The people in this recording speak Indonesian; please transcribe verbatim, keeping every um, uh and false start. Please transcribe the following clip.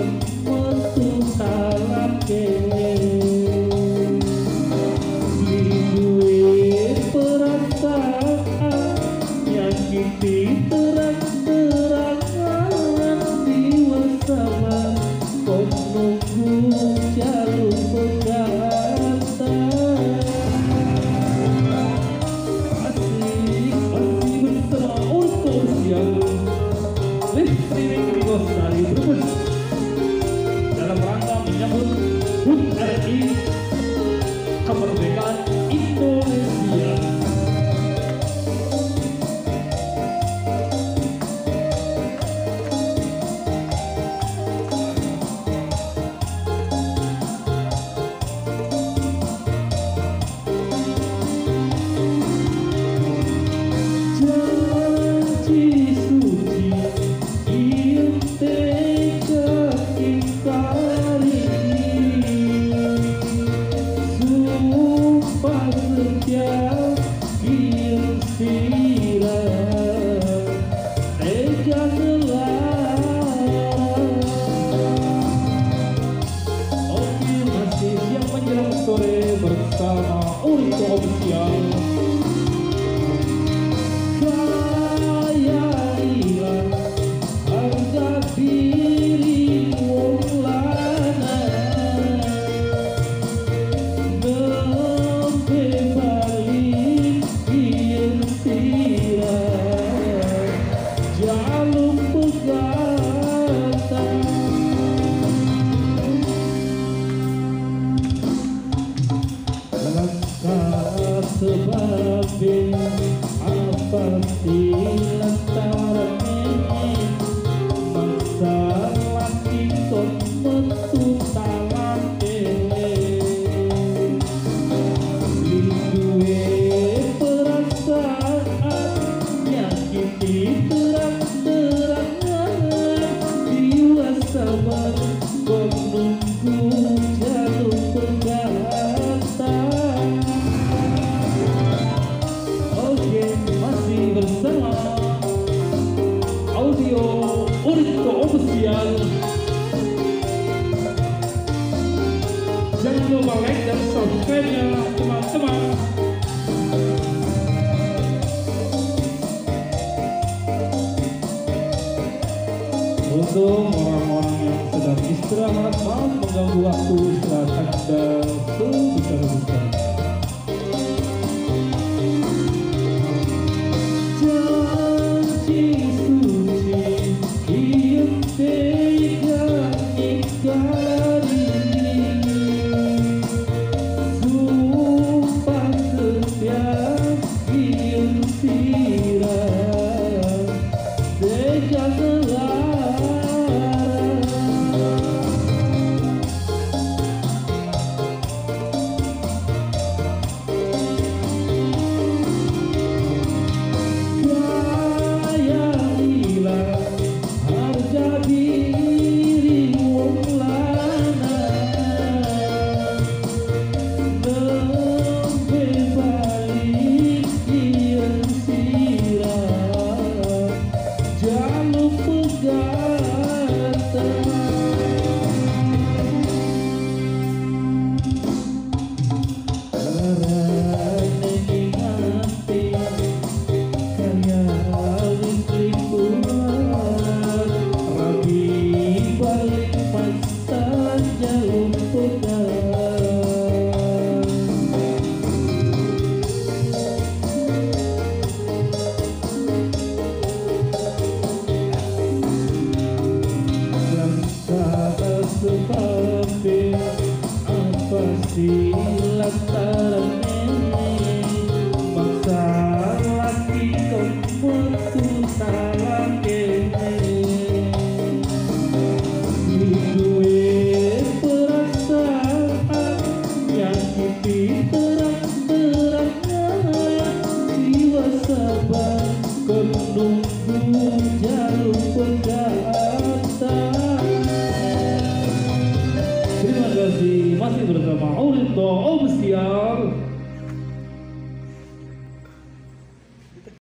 metu salake duwe perasaan nyakiti terang-terangan diwasaman kok nunggu jalur pegatan asik asik bersama untuk siang listrik di Lestari Brebes dalam rangka menyambut H U T R I kemerdekaan Indonesia. Sore bersama Urito Official. Kayailah harga diri wong lanang nembe balik yen sirah jaluk pegatan sebabnya apa sih lantaran ini masalah ikut metu tangan ini duwe perasaan nyakiti terang-terangan diwasaman kok nunggu jalur pegatan. Masih bersama audio Urito Official. Jangan lupa like dan subscribe-nya teman-teman. Untuk orang-orang yang sedang istirahat, maaf mengganggu waktu istirahat Anda sebesar-besar. Lantaran ini bangsa laki kau putus salah kene duwe perasaan nyakiti terang-terangan diwasaban kau nunggu jalur pegatan. Terima kasih, masih bersama Urito Official.